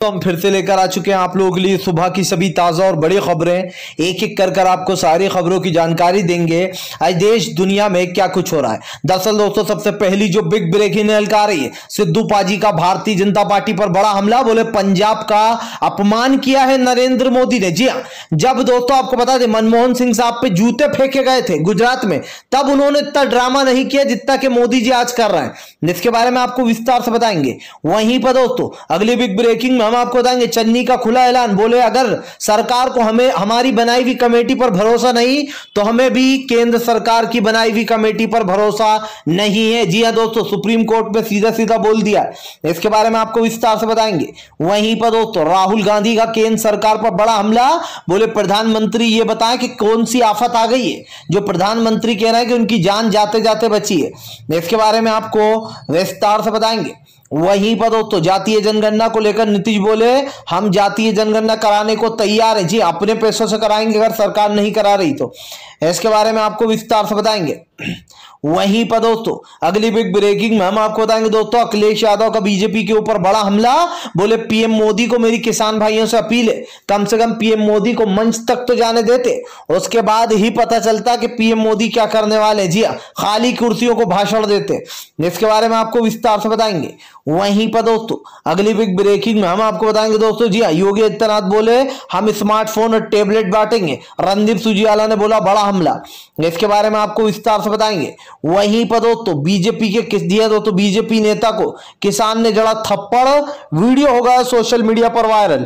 तो हम फिर से लेकर आ चुके हैं आप लोगों के लिए सुबह की सभी ताज़ा और बड़ी खबरें। एक एक कर आपको सारी खबरों की जानकारी देंगे आज देश दुनिया में क्या कुछ हो रहा है। दरअसल दोस्तों सबसे पहली जो बिग ब्रेकिंग न्यूज़ आ रही है, सिद्धू पाजी का भारतीय जनता पार्टी पर बड़ा हमला। बोले पंजाब का अपमान किया है नरेंद्र मोदी ने। जी हाँ, जब दोस्तों आपको बता दें मनमोहन सिंह साहब पे जूते फेंके गए थे गुजरात में, तब उन्होंने इतना ड्रामा नहीं किया जितना कि मोदी जी आज कर रहे हैं। इसके बारे में आपको विस्तार से बताएंगे। वहीं पर दोस्तों अगली बिग ब्रेकिंग में हम आपको बताएंगे चन्नी का खुला ऐलान। बोले अगर सरकार को हमारी बनाई हुई कमेटी पर भरोसा नहीं तो हमें भी केंद्र सरकार की बनाई हुई कमेटी पर भरोसा नहीं है। जी हां दोस्तों, सुप्रीम कोर्ट में सीधा सीधा बोल दिया। इसके बारे में आपको विस्तार से बताएंगे। वहीं पर दोस्तों राहुल गांधी का केंद्र सरकार पर बड़ा हमला। बोले प्रधानमंत्री ये बताएं कि कौन सी आफत आ गई है जो प्रधानमंत्री कह रहे हैं कि उनकी जान जाते जाते बची है। इसके बारे में आपको विस्तार से बताएंगे। वहीं पर दोस्तों जातीय जनगणना को लेकर नीतीश बोले हम जातीय जनगणना कराने को तैयार है। जी अपने पैसों से कराएंगे अगर सरकार नहीं करा रही तो। इसके बारे में आपको विस्तार से बताएंगे। वहीं पर दोस्तों अगली बिग ब्रेकिंग में हम आपको बताएंगे दोस्तों अखिलेश यादव का बीजेपी के ऊपर बड़ा हमला। बोले पीएम मोदी को मेरी किसान भाइयों से अपील है, कम से कम पीएम मोदी को मंच तक तो जाने देते, उसके बाद ही पता चलता कि पीएम मोदी क्या करने वाले। जी खाली कुर्सियों को भाषण देते। इसके बारे में आपको विस्तार से बताएंगे। वहीं पर दोस्तों अगली बिग ब्रेकिंग में हम आपको बताएंगे दोस्तों जी योगी आदित्यनाथ बोले हम स्मार्टफोन और टेबलेट बांटेंगे। रणदीप सुरजेवाला ने बोला बड़ा हमला। इसके बारे में आपको विस्तार से बताएंगे। वहीं पर दोस्तों बीजेपी के किस दिया दोस्तों बीजेपी नेता को किसान ने जड़ा थप्पड़, वीडियो हो गया सोशल मीडिया पर वायरल।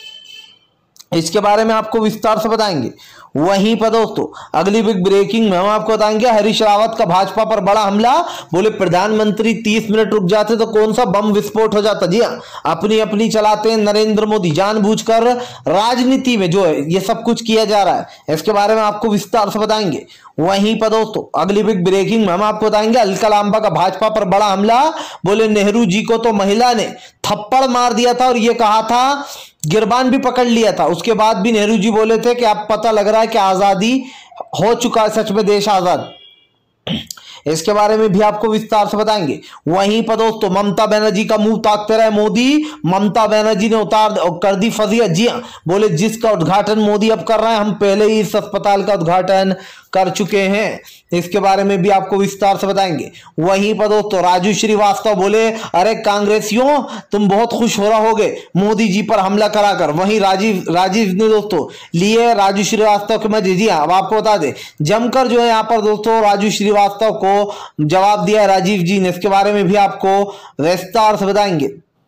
इसके बारे में आपको विस्तार से बताएंगे। वहीं पर दोस्तों अगली बिग ब्रेकिंग में हम आपको बताएंगे हरीश रावत का भाजपा पर बड़ा हमला। बोले प्रधानमंत्री 30 मिनट रुक जाते तो कौन सा बम विस्फोट हो जाता। जी हाँ, अपनी अपनी चलाते हैं नरेंद्र मोदी, जानबूझकर राजनीति में जो है ये सब कुछ किया जा रहा है। इसके बारे में आपको विस्तार से बताएंगे। वहीं पर दोस्तों अगली बिग ब्रेकिंग में हम आपको बताएंगे अलका लांबा का भाजपा पर बड़ा हमला। बोले नेहरू जी को तो महिला ने थप्पड़ मार दिया था और ये कहा था गिरबान भी पकड़ लिया था, उसके बाद भी नेहरू जी बोले थे कि अब पता लग रहा है कि आजादी हो चुका है, सच में देश आजाद। इसके बारे में भी आपको विस्तार से बताएंगे। वहीं पर दोस्तों ममता बनर्जी का मुंह ताकते रहे मोदी, ममता बनर्जी ने उतार कर दी फजीहत। जी हाँ, बोले जिसका उद्घाटन मोदी अब कर रहे हैं हम पहले ही इस अस्पताल का उद्घाटन कर चुके हैं। इसके बारे में भी आपको विस्तार से बताएंगे। वहीं पर दोस्तों राजू श्रीवास्तव बोले अरे कांग्रेसियों तुम बहुत खुश हो रहे होगे मोदी जी पर हमला कराकर। वहीं राजीव ने दोस्तों लिए राजू श्रीवास्तव के मजे। जी हाँ, अब आपको बता दें जमकर जो है यहाँ पर दोस्तों राजू श्रीवास्तव को जवाब दिया राजीव जी ने। इसके बारे में भी आपको विस्तार से बताएंगे।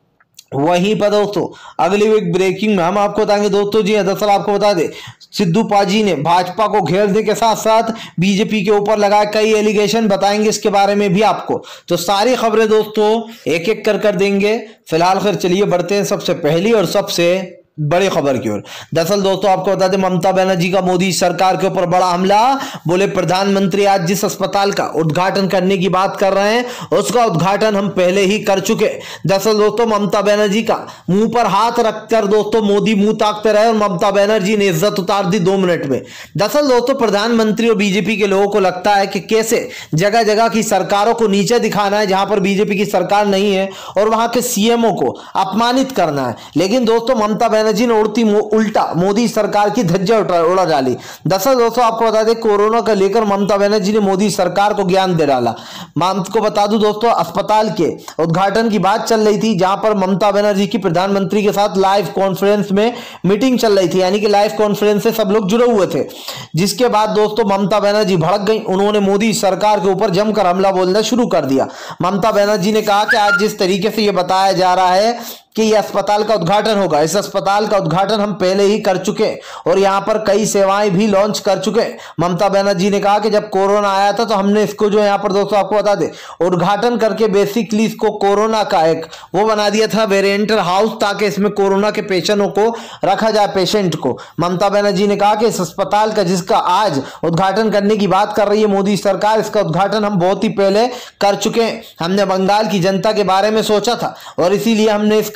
वहीं पर दोस्तों अगली वीक ब्रेकिंग में हम आपको बताएंगे दोस्तों जी दरअसल आपको बता दें सिद्धू पाजी ने भाजपा को घेरने के साथ साथ बीजेपी के ऊपर लगाए कई एलिगेशन, बताएंगे इसके बारे में भी आपको। तो सारी खबरें दोस्तों एक एक कर देंगे। फिलहाल फिर चलिए बढ़ते हैं सबसे पहली और सबसे बड़ी खबर की ओर। दरअसल दोस्तों आपको बता दें ममता बनर्जी का मोदी सरकार के ऊपर बड़ा हमला। बोले प्रधानमंत्री आज जिस अस्पताल का उद्घाटन करने की बात कर रहे हैं उसका उद्घाटन हम पहले ही कर चुके। दरअसल दोस्तों ममता बनर्जी का मुंह पर हाथ रखकर दोस्तों मोदी मुंह ताकते रहे और ममता बनर्जी ने इज्जत उतार दी 2 मिनट में। दरअसल दोस्तों प्रधानमंत्री और बीजेपी के लोगों को लगता है कि कैसे जगह जगह की सरकारों को नीचे दिखाना है जहां पर बीजेपी की सरकार नहीं है और वहां के सीएमओ को अपमानित करना है। लेकिन दोस्तों ममता बनर्जी ने उल्टा मोदी सरकार की धज्जियां उड़ा डाली। दरअसल दोस्तों आपको बता दें कोरोना को लेकर ममता बनर्जी ने मोदी सरकार को ज्ञान दे डाला। मैं आपको बता दूं दोस्तों अस्पताल के उद्घाटन की बात चल रही थी जहां पर ममता बनर्जी की प्रधानमंत्री के साथ लाइव कॉन्फ्रेंस में मीटिंग चल रही थी, यानी कि लाइव कॉन्फ्रेंस से सब लोग जुड़े हुए थे। जिसके बाद दोस्तों ममता बनर्जी भड़क गई, उन्होंने मोदी सरकार के ऊपर जमकर हमला बोलना शुरू कर दिया। ममता बनर्जी ने कहा कि आज जिस तरीके से यह बताया जा रहा है कि यह अस्पताल का उद्घाटन होगा, इस अस्पताल का उद्घाटन हम पहले ही कर चुके और यहां पर कई सेवाएं भी लॉन्च कर चुके। ममता बनर्जी ने कहा कि जब कोरोना आया था तो हमने इसको जो यहां पर दोस्तों आपको बता दें उद्घाटन करके बेसिकली इसको कोरोना का एक वो बना दिया था वेरिएंटल हाउस, ताकि इसमें कोरोना के पेशेंटों को रखा जाए, पेशेंट को। ममता बनर्जी ने कहा कि इस अस्पताल का जिसका आज उद्घाटन करने की बात कर रही है मोदी सरकार, इसका उद्घाटन हम बहुत ही पहले कर चुके हैं। हमने बंगाल की जनता के बारे में सोचा था और इसीलिए हमने इसका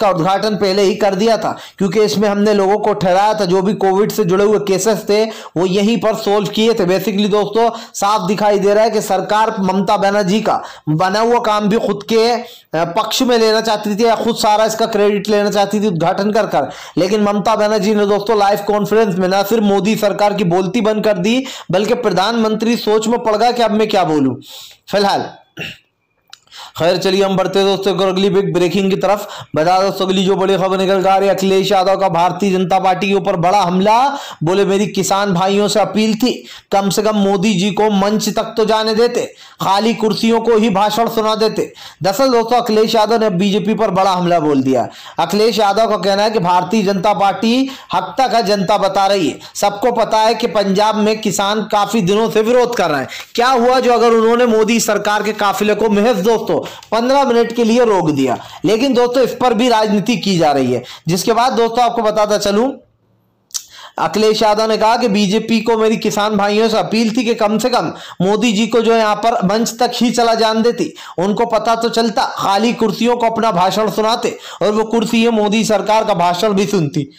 इसका उद्घाटन पहले ही कर दिया था, क्योंकि इसमें हमने लोगों को ठहराया था जो भी कोविड से जुड़े हुए केसेस थे वो यहीं पर सोल्व किए थे। बेसिकली दोस्तों साफ दिखाई दे रहा है कि सरकार ममता बनर्जी का बना हुआ काम भी खुद के पक्ष में लेना चाहती थी या खुद सारा इसका क्रेडिट लेना चाहती थी उद्घाटन कर, लेकिन ममता बनर्जी ने दोस्तों लाइव कॉन्फ्रेंस में ना सिर्फ मोदी सरकार की बोलती बंद कर दी, बल्कि प्रधानमंत्री सोच में पड़ गया कि अब मैं क्या बोलूं। फिलहाल खैर चलिए हम बढ़ते दोस्तों को अगली बिग ब्रेकिंग की तरफ। बता दोस्तों अगली जो बड़ी खबर निकल कर आ रही है, अखिलेश यादव का भारतीय जनता पार्टी के ऊपर बड़ा हमला। बोले मेरी किसान भाइयों से अपील थी कम से कम मोदी जी को मंच तक तो जाने देते, खाली कुर्सियों को ही भाषण सुना देते। दरअसल दोस्तों अखिलेश यादव ने बीजेपी पर बड़ा हमला बोल दिया। अखिलेश यादव का कहना है कि भारतीय जनता पार्टी हक तक है जनता बता रही है। सबको पता है कि पंजाब में किसान काफी दिनों से विरोध कर रहे हैं। क्या हुआ जो अगर उन्होंने मोदी सरकार के काफिले को महज दोस्तों 15 मिनट के लिए रोक दिया। लेकिन दोस्तों इस पर भी राजनीति की जा रही है। जिसके बाद दोस्तों आपको बताता चलूं, अखिलेश यादव ने कहा कि बीजेपी को मेरी किसान भाइयों से अपील थी कि कम से कम मोदी जी को जो है यहाँ पर मंच तक ही चला जान देती, उनको पता तो चलता, खाली कुर्सियों को अपना भाषण सुनाते और वो कुर्सी मोदी सरकार का भाषण भी सुनती।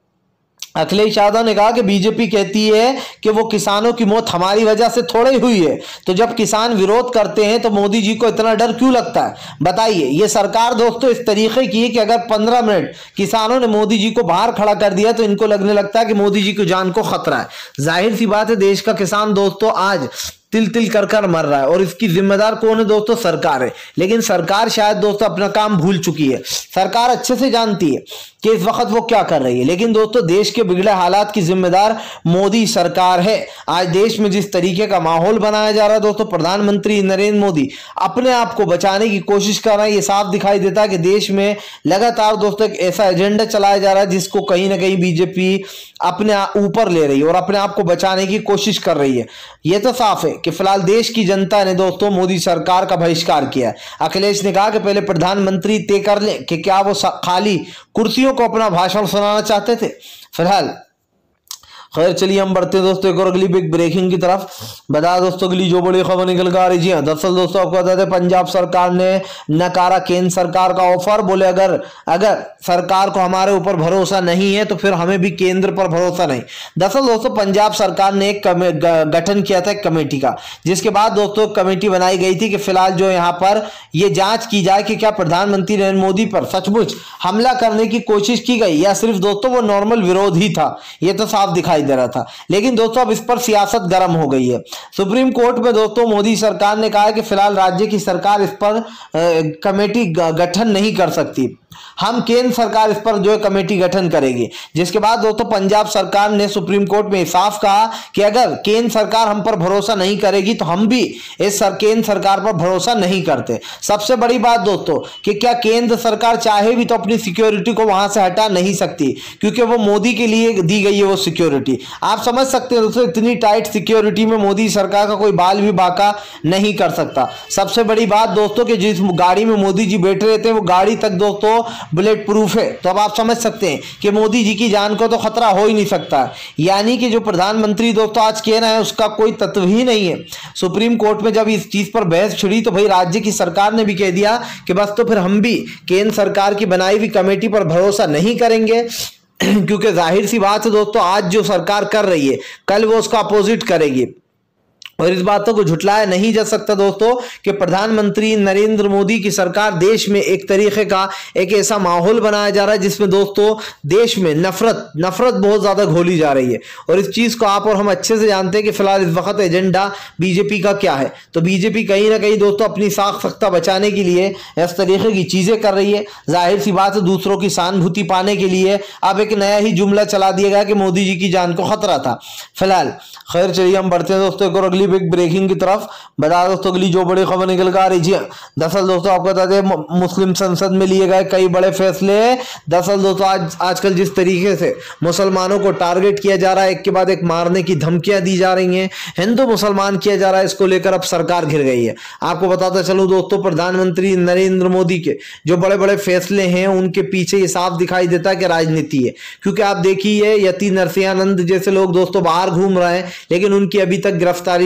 अखिलेश यादव ने कहा कि बीजेपी कहती है कि वो किसानों की मौत हमारी वजह से थोड़ी हुई है, तो जब किसान विरोध करते हैं तो मोदी जी को इतना डर क्यों लगता है बताइए। ये सरकार दोस्तों इस तरीके की है कि अगर 15 मिनट किसानों ने मोदी जी को बाहर खड़ा कर दिया तो इनको लगने लगता है कि मोदी जी की जान को खतरा है। जाहिर सी बात है देश का किसान दोस्तों आज तिल तिल कर मर रहा है और इसकी जिम्मेदार कौन है दोस्तों, सरकार है। लेकिन सरकार शायद दोस्तों अपना काम भूल चुकी है। सरकार अच्छे से जानती है कि इस वक्त वो क्या कर रही है, लेकिन दोस्तों देश के बिगड़े हालात की जिम्मेदार मोदी सरकार है। आज देश में जिस तरीके का माहौल बनाया जा रहा है दोस्तों, प्रधानमंत्री नरेंद्र मोदी अपने आप को बचाने की कोशिश कर रहे हैं। ये साफ दिखाई देता है कि देश में लगातार दोस्तों एक ऐसा एजेंडा चलाया जा रहा है जिसको कहीं ना कहीं बीजेपी अपने ऊपर ले रही है और अपने आप को बचाने की कोशिश कर रही है। यह तो साफ है कि फिलहाल देश की जनता ने दोस्तों मोदी सरकार का बहिष्कार किया है। अखिलेश ने कहा कि पहले प्रधानमंत्री तय कर ले कि क्या वो खाली कुर्सियों को अपना भाषण सुनाना चाहते थे। फिलहाल खैर चलिए हम बढ़ते हैं दोस्तों एक और अगली बिग ब्रेकिंग की तरफ। बता दोस्तों अगली जो बड़ी खबर निकल कर आ रही है, दरअसल दोस्तों आपको बता दें पंजाब सरकार ने नकारा केंद्र सरकार का ऑफर। बोले अगर सरकार को हमारे ऊपर भरोसा नहीं है तो फिर हमें भी केंद्र पर भरोसा नहीं। दरअसल दोस्तों पंजाब सरकार ने एक गठन किया था एक कमेटी का, जिसके बाद दोस्तों कमेटी बनाई गई थी कि फिलहाल जो यहाँ पर यह जांच की जाए कि क्या प्रधानमंत्री नरेंद्र मोदी पर सचमुच हमला करने की कोशिश की गई या सिर्फ दोस्तों वो नॉर्मल विरोध ही था। यह तो साफ दिखाई दे रहा था। लेकिन दोस्तों अब इस पर सियासत गर्म हो गई है। सुप्रीम कोर्ट में दोस्तों मोदी सरकार ने कहा है कि फिलहाल राज्य की सरकार इस पर कमेटी गठन नहीं कर सकती, हम केंद्र सरकार इस पर जो है कमेटी गठन करेगी। जिसके बाद दोस्तों पंजाब सरकार ने सुप्रीम कोर्ट में साफ कहा कि अगर केंद्र सरकार हम पर भरोसा नहीं करेगी तो हम भी इस केंद्र सरकार पर भरोसा नहीं करते। सबसे बड़ी बात दोस्तों कि क्या केंद्र सरकार चाहे भी तो अपनी सिक्योरिटी को वहां से हटा नहीं सकती, क्योंकि वो मोदी के लिए दी गई है वो सिक्योरिटी। आप समझ सकते हैं दोस्तों इतनी टाइट सिक्योरिटी में मोदी सरकार का कोई बाल भी बाका नहीं कर सकता। सबसे बड़ी बात दोस्तों कि जिस गाड़ी में मोदी जी बैठे रहते हैं वो गाड़ी तक दोस्तों बुलेट प्रूफ है। तो अब आप समझ सकते हैं कि मोदी जी की जान को तो खतरा हो ही नहीं सकता। यानी कि जो प्रधानमंत्री दोस्तों आज कह रहे हैं उसका कोई तत्व ही नहीं है। सुप्रीम कोर्ट में जब इस चीज पर बहस छिड़ी तो भाई राज्य की सरकार ने भी कह दिया कि बस तो फिर हम भी केंद्र सरकार की बनाई हुई कमेटी पर भरोसा नहीं करेंगे, क्योंकि जाहिर सी बात है दोस्तों आज जो सरकार कर रही है कल वो उसका अपोजिट करेगी। और इस बातों को झुटलाया नहीं जा सकता दोस्तों कि प्रधानमंत्री नरेंद्र मोदी की सरकार देश में एक तरीके का एक ऐसा माहौल बनाया जा रहा है जिसमें दोस्तों देश में नफरत बहुत ज्यादा घोली जा रही है। और इस चीज को आप और हम अच्छे से जानते हैं कि फिलहाल इस वक्त एजेंडा बीजेपी का क्या है। तो बीजेपी कहीं ना कहीं दोस्तों अपनी साख सख्ता बचाने के लिए इस तरीके की चीजें कर रही है। जाहिर सी बात है दूसरों की सहानुभूति पाने के लिए अब एक नया ही जुमला चला दिया गया कि मोदी जी की जान को खतरा था। फिलहाल खैर चलिए हम बढ़ते हैं दोस्तों एक और अगली बिग ब्रेकिंग की तरफ। बता दोस्तों अगली जो बड़ी खबर निकल कर आ रही है, दरअसल दोस्तों आपको बता दें मुस्लिम संसद में लिए गए कई बड़े फैसले। दरअसल दोस्तों आजकल जिस तरीके से मुसलमानों को टारगेट किया जा रहा है, एक के बाद एक मारने की धमकियां दी जा रही हैं, हिंदू मुसलमान किया जा रहा है, इसको लेकर अब सरकार घिर गई है। आपको बताता चलूं दोस्तों प्रधानमंत्री नरेंद्र मोदी के जो बड़े बड़े फैसले हैं उनके पीछे ये साफ दिखाई देता है कि राजनीति है। क्योंकि आप देखिए यति नरसिंहानंद जैसे लोग दोस्तों बाहर घूम रहे हैं लेकिन उनकी अभी तक गिरफ्तारी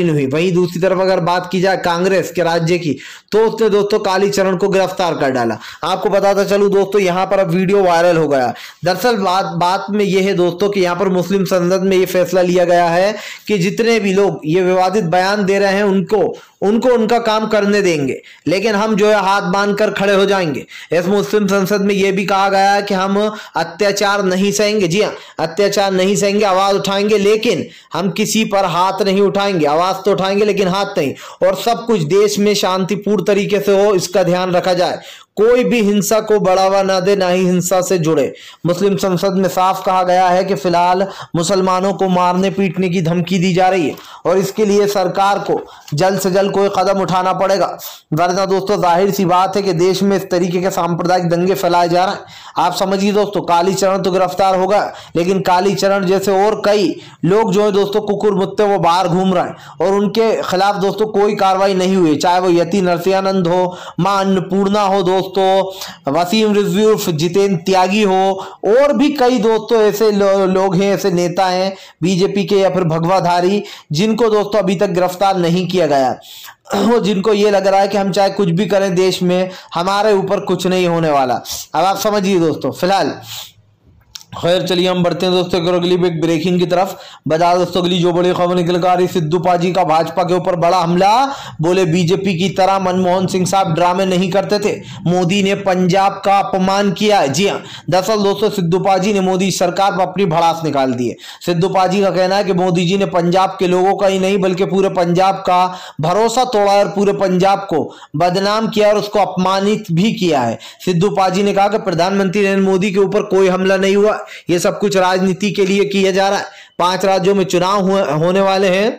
साइन हुई। वहीं दूसरी तरफ अगर बात की जाए कांग्रेस के राज्य की, तो उसने दोस्तों कालीचरण को गिरफ्तार कर डाला। आपको बताता चलूं दोस्तों, यहाँ पर अब वीडियो वायरल हो गया। दरअसल बात में यह है दोस्तों कि यहाँ पर मुस्लिम संसद में ये फैसला लिया गया है कि जितने भी लोग ये विवादित बयान दे रहे हैं उनको उनका काम करने देंगे, लेकिन हम जो है हाथ बांध कर खड़े हो जाएंगे। इस मुस्लिम संसद में यह भी कहा गया है कि हम अत्याचार नहीं सहेंगे। जी हाँ, अत्याचार नहीं सहेंगे, आवाज उठाएंगे, लेकिन हम किसी पर हाथ नहीं उठाएंगे। आवाज तो उठाएंगे लेकिन हाथ नहीं, और सब कुछ देश में शांतिपूर्ण तरीके से हो, इसका ध्यान रखा जाए। कोई भी हिंसा को बढ़ावा ना दे, ना ही हिंसा से जुड़े। मुस्लिम संसद में साफ कहा गया है कि फिलहाल मुसलमानों को मारने पीटने की धमकी दी जा रही है, और इसके लिए सरकार को जल्द से जल्द कोई कदम उठाना पड़ेगा। वरना दोस्तों जाहिर सी बात है कि देश में इस तरीके के सांप्रदायिक दंगे फैलाए जा रहे हैं। आप समझिए दोस्तों, कालीचरण तो गिरफ्तार होगा, लेकिन कालीचरण जैसे और कई लोग जो है दोस्तों कुकुर मुत्ते वो बाहर घूम रहे हैं, और उनके खिलाफ दोस्तों कोई कार्रवाई नहीं हुई। चाहे वो यति नरसिंहानंद हो, मां अन्नपूर्णा हो दोस्तों, वसीम रिजवी उर्फ जितेंद्र त्यागी हो, और भी कई दोस्तों ऐसे लोग हैं, ऐसे नेता हैं बीजेपी के या फिर भगवाधारी, जिनको दोस्तों अभी तक गिरफ्तार नहीं किया गया, जिनको ये लग रहा है कि हम चाहे कुछ भी करें देश में हमारे ऊपर कुछ नहीं होने वाला। अब आप समझिए दोस्तों, फिलहाल खैर चलिए हम बढ़ते हैं दोस्तों अगली एक ब्रेकिंग की तरफ। बता दोस्तों अगली जो बड़ी खबर निकल कर आ रही, सिद्धू पाजी का भाजपा के ऊपर बड़ा हमला। बोले बीजेपी की तरह मनमोहन सिंह साहब ड्रामे नहीं करते थे, मोदी ने पंजाब का अपमान किया है। जी हाँ, दरअसल दोस्तों सिद्धू पाजी ने मोदी सरकार पर अपनी भड़ास निकाल दी है। सिद्धू पाजी का कहना है कि मोदी जी ने पंजाब के लोगों का ही नहीं बल्कि पूरे पंजाब का भरोसा तोड़ा और पूरे पंजाब को बदनाम किया और उसको अपमानित भी किया है। सिद्धू पाजी ने कहा कि प्रधानमंत्री नरेंद्र मोदी के ऊपर कोई हमला नहीं हुआ, ये सब कुछ राजनीति के लिए किया जा रहा है। 5 राज्यों में चुनाव होने वाले हैं,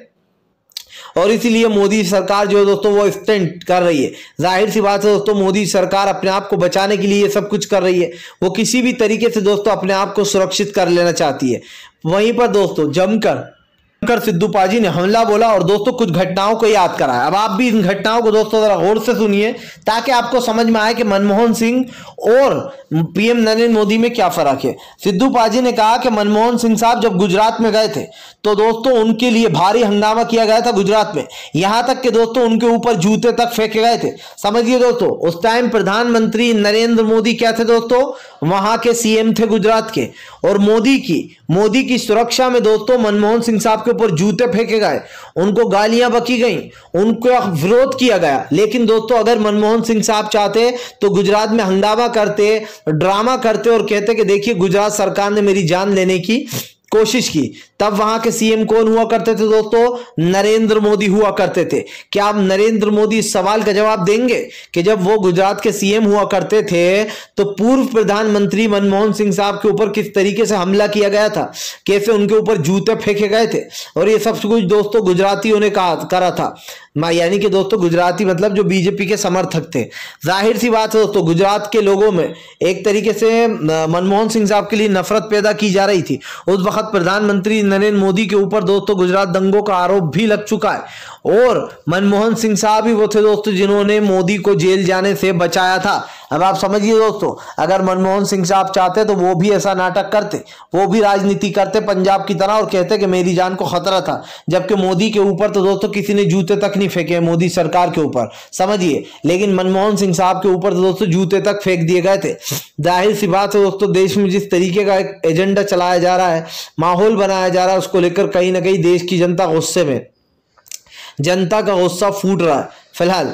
और इसीलिए मोदी सरकार जो है दोस्तों वो स्टंट कर रही है। जाहिर सी बात है दोस्तों, मोदी सरकार अपने आप को बचाने के लिए ये सब कुछ कर रही है। वो किसी भी तरीके से दोस्तों अपने आप को सुरक्षित कर लेना चाहती है। वहीं पर दोस्तों जमकर सिद्धू पाजी ने हमला बोला और दोस्तों कुछ घटनाओं को याद कराया। अब आप भी इन घटनाओं को दोस्तों जरा गौर से सुनिए, ताकि आपको समझ में आए कि मनमोहन सिंह और पीएम नरेंद्र मोदी में क्या फर्क है। सिद्धू पाजी ने कहा कि मनमोहन सिंह साहब जब गुजरात में गए थे तो दोस्तों उनके लिए भारी हंगामा किया गया था गुजरात में, यहां तक कि दोस्तों उनके ऊपर जूते तक फेंके गए थे। समझिए दोस्तों, उस टाइम प्रधानमंत्री नरेंद्र मोदी क्या थे दोस्तों, वहां के सीएम थे गुजरात के, और मोदी की सुरक्षा में दोस्तों मनमोहन सिंह साहब के ऊपर जूते फेंके गए, उनको गालियां बकी गई, उनको विरोध किया गया। लेकिन दोस्तों अगर मनमोहन सिंह साहब चाहते तो गुजरात में हंगामा करते, ड्रामा करते और कहते कि देखिए गुजरात सरकार ने मेरी जान लेने की कोशिश की। तब वहां के सीएम कौन हुआ करते थे दोस्तों, नरेंद्र मोदी हुआ करते थे। क्या आप नरेंद्र मोदी इस सवाल का जवाब देंगे कि जब वो गुजरात के सीएम हुआ करते थे तो पूर्व प्रधानमंत्री मनमोहन सिंह साहब के ऊपर किस तरीके से हमला किया गया था, कैसे उनके ऊपर जूते फेंके गए थे, और ये सब कुछ दोस्तों गुजरातियों ने करा था। यानी कि दोस्तों गुजराती मतलब जो बीजेपी के समर्थक थे। जाहिर सी बात है दोस्तों, गुजरात के लोगों में एक तरीके से मनमोहन सिंह साहब के लिए नफरत पैदा की जा रही थी। उस वक्त प्रधानमंत्री नरेंद्र मोदी के ऊपर दोस्तों गुजरात दंगों का आरोप भी लग चुका है, और मनमोहन सिंह साहब ही वो थे दोस्तों जिन्होंने मोदी को जेल जाने से बचाया था। अब आप समझिए दोस्तों, अगर मनमोहन सिंह साहब चाहते तो वो भी ऐसा नाटक करते, वो भी राजनीति करते पंजाब की तरह और कहते कि मेरी जान को खतरा था। जबकि मोदी के ऊपर तो दोस्तों किसी ने जूते तक नहीं फेंके, मोदी सरकार के ऊपर, समझिए, लेकिन मनमोहन सिंह साहब के ऊपर तो दोस्तों जूते तक फेंक दिए गए थे। जाहिर सी बात है दोस्तों, देश में जिस तरीके का एक एजेंडा चलाया जा रहा है, माहौल बनाया जा रहा है, उसको लेकर कहीं ना कहीं देश की जनता गुस्से में, जनता का गुस्सा फूट रहा है। फिलहाल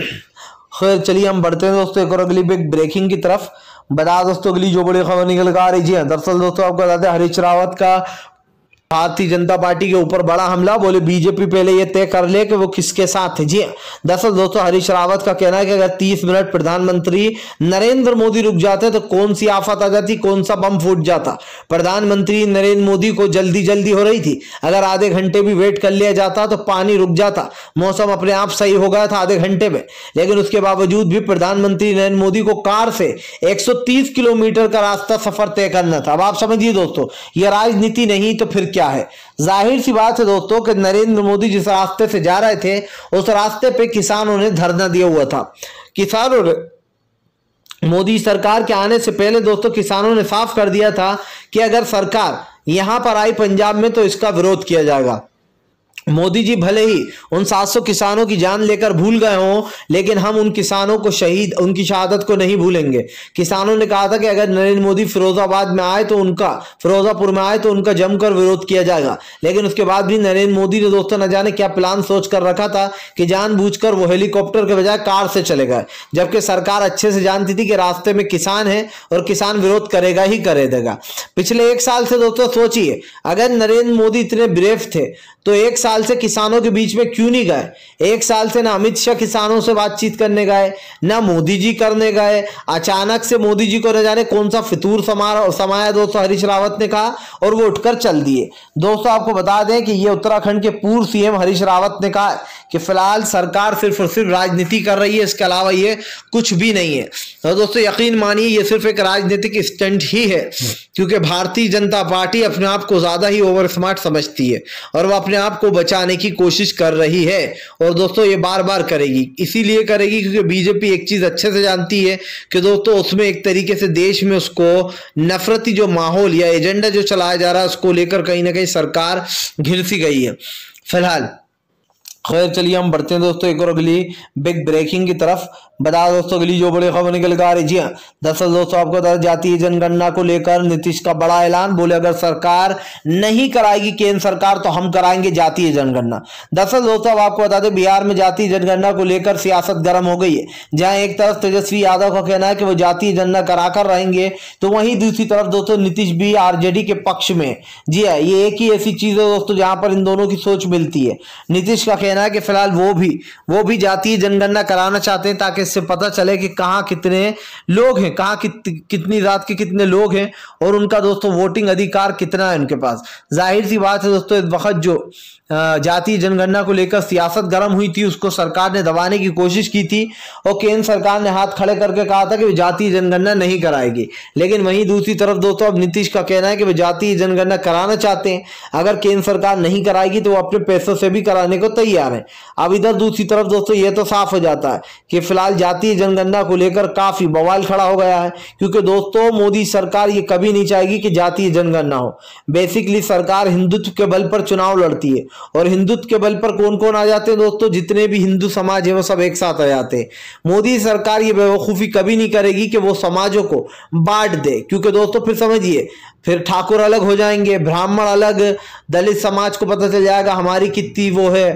खैर चलिए हम बढ़ते हैं दोस्तों एक और अगली बिग ब्रेकिंग की तरफ। बता दोस्तों अगली जो बड़ी खबर निकल कर आ रही है, दरअसल दोस्तों आपको बताते हैं हरीश रावत का भारतीय जनता पार्टी के ऊपर बड़ा हमला। बोले बीजेपी पहले ये तय कर ले कि वो किसके साथ है। जी दरअसल दोस्तों हरीश रावत का कहना है कि अगर 30 मिनट प्रधानमंत्री नरेंद्र मोदी रुक जाते तो कौन सी आफत आ जाती, कौन सा बम फूट जाता। प्रधानमंत्री नरेंद्र मोदी को जल्दी हो रही थी, अगर आधे घंटे भी वेट कर लिया जाता तो पानी रुक जाता, मौसम अपने आप सही हो गया था आधे घंटे में। लेकिन उसके बावजूद भी प्रधानमंत्री नरेंद्र मोदी को कार से 130 किलोमीटर का रास्ता सफर तय करना था। अब आप समझिए दोस्तों, यह राजनीति नहीं तो फिर क्या है। जाहिर सी बात है दोस्तों कि नरेंद्र मोदी जिस रास्ते से जा रहे थे उस रास्ते पे किसानों ने धरना दिया हुआ था। किसानों ने मोदी सरकार के आने से पहले दोस्तों किसानों ने साफ कर दिया था कि अगर सरकार यहां पर आई पंजाब में तो इसका विरोध किया जाएगा, मोदी जी भले ही उन 700 किसानों की जान लेकर भूल गए हों, लेकिन हम उन किसानों को शहीद, उनकी शहादत को नहीं भूलेंगे। किसानों ने कहा था कि अगर नरेंद्र मोदी फिरोजाबाद में आए तो उनका, फिरोजापुर में आए तो उनका जमकर विरोध किया जाएगा। लेकिन उसके बाद भी नरेंद्र मोदी ने दोस्तों न जाने क्या प्लान सोच कर रखा था कि जानबूझकर वो हेलीकॉप्टर के बजाय कार से चले गए, जबकि सरकार अच्छे से जानती थी कि रास्ते में किसान है और किसान विरोध करेगा ही करेगा। पिछले 1 साल से दोस्तों सोचिए, अगर नरेंद्र मोदी इतने ब्रेव थे तो 1 साल से किसानों के बीच में क्यों नहीं गए? 1 साल से ना अमित शाह किसानों से बातचीत करने गए, ना मोदी जी करने गए। अचानक से मोदी जी को न जाने कौन सा फितूर समाया दोस्तों, हरीश रावत ने कहा और वो उठकर चल दिए। दोस्तों आपको बता दें कि ये उत्तराखंड के पूर्व सीएम हरीश रावत ने कहा कि फिलहाल सरकार सिर्फ और सिर्फ राजनीति कर रही है, इसके अलावा ये कुछ भी नहीं है। तो दोस्तों यकीन मानिए ये सिर्फ एक राजनीतिक स्टंट ही है, क्योंकि भारतीय जनता पार्टी अपने आप को ज्यादा ही ओवर स्मार्ट समझती है और वो अपने आप को बचाने की कोशिश कर रही है। और दोस्तों ये बार बार करेगी, इसीलिए करेगी क्योंकि बीजेपी एक चीज अच्छे से जानती है कि दोस्तों उसमें एक तरीके से देश में उसको नफरती जो माहौल या एजेंडा जो चलाया जा रहा है उसको लेकर कहीं ना कहीं सरकार घिर सी गई है फिलहाल। खैर चलिए हम बढ़ते हैं दोस्तों एक और अगली बिग ब्रेकिंग की तरफ। बता दोस्तों अगली जो बड़ी खबर निकल कर आ रही, जी हाँ, दरअसल दोस्तों आपको बता, जातीय जनगणना को लेकर नीतीश का बड़ा ऐलान। बोले अगर सरकार नहीं कराएगी केंद्र सरकार तो हम कराएंगे जातीय जनगणना। दरअसल दोस्तों अब आपको बता दें बिहार में जातीय जनगणना को लेकर सियासत गर्म हो गई है। जहां एक तरफ तेजस्वी यादव का कहना है कि वो जातीय जनगणना कराकर रहेंगे, तो वहीं दूसरी तरफ दोस्तों नीतीश भी आरजेडी के पक्ष में। जी हाँ, ये एक ही ऐसी चीज है दोस्तों जहां पर इन दोनों की सोच मिलती है। नीतीश का कहना है कि फिलहाल वो भी जातीय जनगणना कराना चाहते हैं ताकि इससे पता चले कि कहाँ कितने लोग हैं, कहाँ कितनी जात के कितने लोग हैं और उनका दोस्तों वोटिंग अधिकार कितना है उनके पास। जाहिर सी बात है दोस्तों इस वक्त जो जातीय जनगणना को लेकर सियासत गर्म हुई थी उसको सरकार ने दबाने की कोशिश की थी और केंद्र सरकार ने हाथ खड़े करके कहा था कि वो जातीय जनगणना नहीं कराएगी। लेकिन वहीं दूसरी तरफ दोस्तों अब नीतीश का कहना है कि वो जातीय जनगणना कराना चाहते हैं, अगर केंद्र सरकार नहीं कराएगी तो वो अपने पैसों से भी कराने को तैयार है। अब इधर दूसरी तरफ दोस्तों ये तो साफ हो जाता है कि फिलहाल जातीय जनगणना को लेकर काफी बवाल खड़ा हो गया है, क्योंकि दोस्तों मोदी सरकार ये कभी नहीं चाहेगी कि जातीय जनगणना हो। बेसिकली सरकार हिंदुत्व के बल पर चुनाव लड़ती है और हिंदुत्व के बल पर कौन कौन आ जाते हैं दोस्तों, जितने भी हिंदू समाज है वो सब एक साथ आ जाते हैं। मोदी सरकार ये बेवकूफी कभी नहीं करेगी कि वो समाजों को बांट दे, क्योंकि दोस्तों फिर समझिए फिर ठाकुर अलग हो जाएंगे, ब्राह्मण अलग, दलित समाज को पता चल जाएगा हमारी कितनी वो है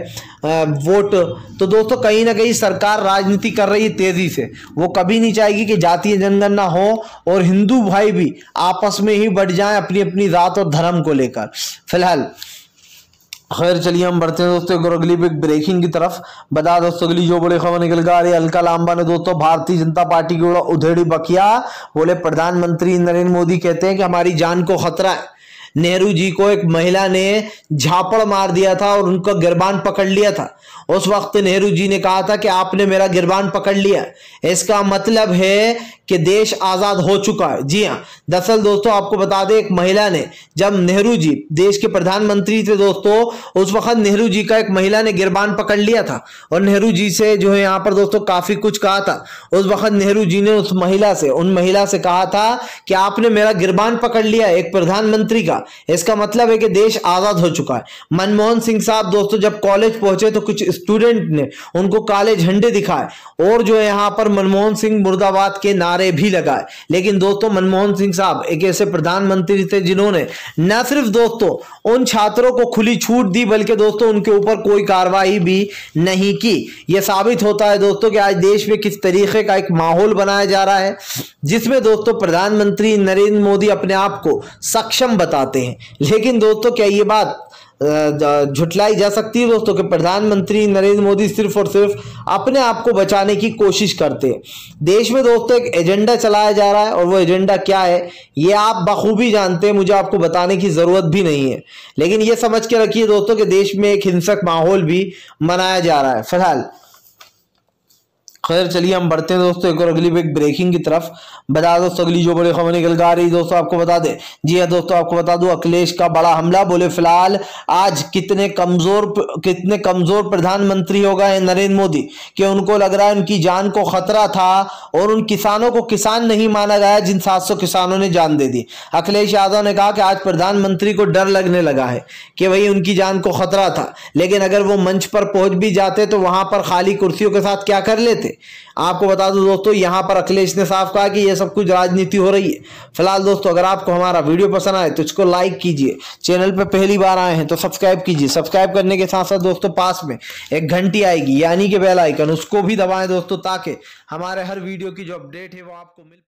वोट। तो दोस्तों कहीं ना कहीं सरकार राजनीति कर रही है तेजी से, वो कभी नहीं चाहेगी कि जातीय जनगणना हो और हिंदू भाई भी आपस में ही बढ़ जाएं अपनी अपनी जात और धर्म को लेकर फिलहाल। खैर चलिए हम बढ़ते हैं दोस्तों एक अगली बिग ब्रेकिंग की तरफ। बता दोस्तों अगली जो बड़ी खबर निकल कर आ रही है, अलका लांबा ने दोस्तों भारतीय जनता पार्टी की उधेड़ी बकिया। बोले प्रधानमंत्री नरेंद्र मोदी कहते हैं कि हमारी जान को खतरा है। नेहरू जी को एक महिला ने झापड़ मार दिया था और उनका गिरबान पकड़ लिया था। उस वक्त नेहरू जी ने कहा था कि आपने मेरा गिरबान पकड़ लिया, इसका मतलब है कि देश आजाद हो चुका है। जी हाँ, दरअसल दोस्तों आपको बता दें एक महिला ने, जब नेहरू जी देश के प्रधानमंत्री थे दोस्तों, उस वक्त नेहरू जी का एक महिला ने गिरबान पकड़ लिया था और नेहरू जी से जो है यहाँ पर दोस्तों काफी कुछ कहा था। उस वक्त नेहरू जी ने उन महिला से कहा था कि आपने मेरा गिरबान पकड़ लिया एक प्रधानमंत्री का, इसका मतलब है कि देश आजाद हो चुका है। मनमोहन सिंह साहब दोस्तों जब कॉलेज पहुंचे तो कुछ स्टूडेंट ने उनको काले झंडे दिखाए और जो है यहाँ पर मनमोहन सिंह मुर्दाबाद के नारे भी लगाए। लेकिन दोस्तों मनमोहन सिंह साहब एक ऐसे प्रधानमंत्री थे जिन्होंने न सिर्फ दोस्तों उन छात्रों को खुली छूट दी, बल्कि दोस्तों उनके ऊपर कोई कार्रवाई भी नहीं की। यह साबित होता है दोस्तों कि आज देश में किस तरीके का एक माहौल बनाया जा रहा है जिसमें दोस्तों प्रधानमंत्री नरेंद्र मोदी अपने आप को सक्षम बताते हैं। लेकिन दोस्तों क्या ये बात झुटलाई जा सकती है दोस्तों कि प्रधानमंत्री नरेंद्र मोदी सिर्फ और सिर्फ अपने आप को बचाने की कोशिश करते हैं? देश में दोस्तों एक एजेंडा चलाया जा रहा है और वो एजेंडा क्या है ये आप बखूबी जानते हैं, मुझे आपको बताने की जरूरत भी नहीं है। लेकिन ये समझ के रखिए दोस्तों कि देश में एक हिंसक माहौल भी मनाया जा रहा है फिलहाल। खैर चलिए हम बढ़ते हैं दोस्तों एक और अगली बिग ब्रेकिंग की तरफ। बता दोस्तों अगली जो बड़ी खबर निकल कर आ रही दोस्तों आपको बता दें। जी हाँ दोस्तों आपको बता दूं अखिलेश का बड़ा हमला। बोले फिलहाल आज कितने कमजोर प्रधानमंत्री हो गए नरेंद्र मोदी कि उनको लग रहा है उनकी जान को खतरा था और उन किसानों को किसान नहीं माना गया जिन 700 किसानों ने जान दे दी। अखिलेश यादव ने कहा कि आज प्रधानमंत्री को डर लगने लगा है कि भाई उनकी जान को खतरा था, लेकिन अगर वो मंच पर पहुंच भी जाते तो वहां पर खाली कुर्सियों के साथ क्या कर लेते। आपको बता दूं दोस्तों यहां पर अखिलेश ने साफ कहा कि यह सब कुछ राजनीति हो रही है। फिलहाल दोस्तों अगर आपको हमारा वीडियो पसंद आए तो इसको लाइक कीजिए, चैनल पे पहली बार आए हैं तो सब्सक्राइब कीजिए। सब्सक्राइब करने के साथ साथ दोस्तों पास में एक घंटी आएगी यानी कि बेल आइकन, उसको भी दबाएं दोस्तों ताकि हमारे हर वीडियो की जो अपडेट है वो आपको मिल